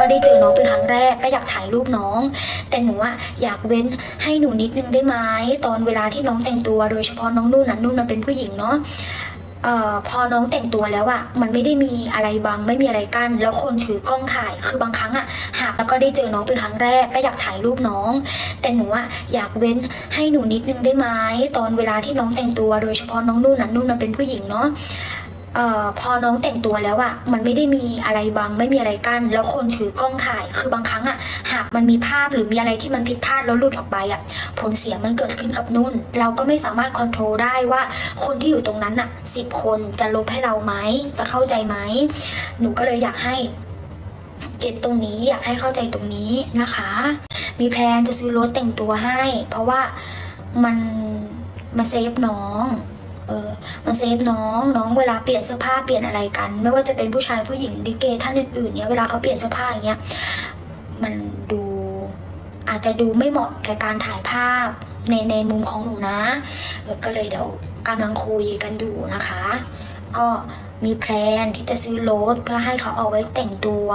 ได้เจอน้องเป็นครั้งแรกก็อยากถ่ายรูปน้องแต่หนูอะอยากเว้นให้หนูนิดนึงได้ไหมตอนเวลาที่น้องแต่งตัวโดยเฉพาะน้องนุ่นเป็นผู้หญิงเนาะพอน้องแต่งตัวแล้วอะมันไม่ได้มีอะไรบังไม่มีอะไรกั้นแล้วคนถือกล้องถ่ายคือบางครั้งอะหากแล้วก็ได้เจอน้องเป็นครั้งแรกก็อยากถ่ายรูปน้องแต่หนูอะอยากเว้นให้หนูนิดนึงได้ไหมตอนเวลาที่น้องแต่งตัวโดยเฉพาะน้องนุ่นเป็นผู้หญิงเนาะพอน้องแต่งตัวแล้วอะมันไม่ได้มีอะไรบังไม่มีอะไรกั้นแล้วคนถือกล้องถ่ายคือบางครั้งอะหากมันมีภาพหรือมีอะไรที่มันผิดพลาดแล้วหลุดออกไปอะผลเสียมันเกิดขึ้นกับนุ่นเราก็ไม่สามารถคอนโทรลได้ว่าคนที่อยู่ตรงนั้นอะ10 คนจะลบให้เราไหมจะเข้าใจไหมหนูก็เลยอยากให้เก็ตตรงนี้อยากให้เข้าใจตรงนี้นะคะมีแพลนจะซื้อรถแต่งตัวให้เพราะว่ามันเซฟน้องมันเซฟน้องเวลาเปลี่ยนเสื้อผ้าเปลี่ยนอะไรกันไม่ว่าจะเป็นผู้ชายผู้หญิงลิเกท่านอื่นๆเนี่ยเวลาเขาเปลี่ยนเสื้อผ้าอย่างเงี้ยมันดูอาจจะดูไม่เหมาะแก่การถ่ายภาพในมุมของหนูนะก็เลยเดี๋ยวกำลังคุยกันอยู่นะคะก็มีแพลนที่จะซื้อรถเพื่อให้เขาเอาไว้แต่งตัว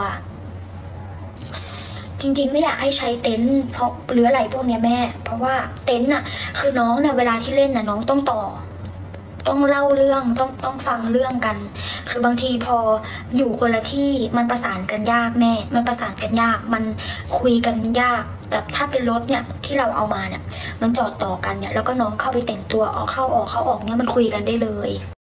จริงๆไม่อยากให้ใช้เต็นท์เพราะหรืออะไรพวกเนี้ยแม่เพราะว่าเต็นท์น่ะคือน้องน่ะเวลาที่เล่นน่ะน้องต้องเล่าเรื่องต้องฟังเรื่องกันคือบางทีพออยู่คนละที่มันประสานกันยากแม่มันประสานกันยากมันคุยกันยากแต่ถ้าเป็นรถเนี่ยที่เราเอามาเนี่ยมันจอดต่อกันเนี่ยแล้วก็น้องเข้าไปแต่งตัวเข้าออกเนี่ยมันคุยกันได้เลย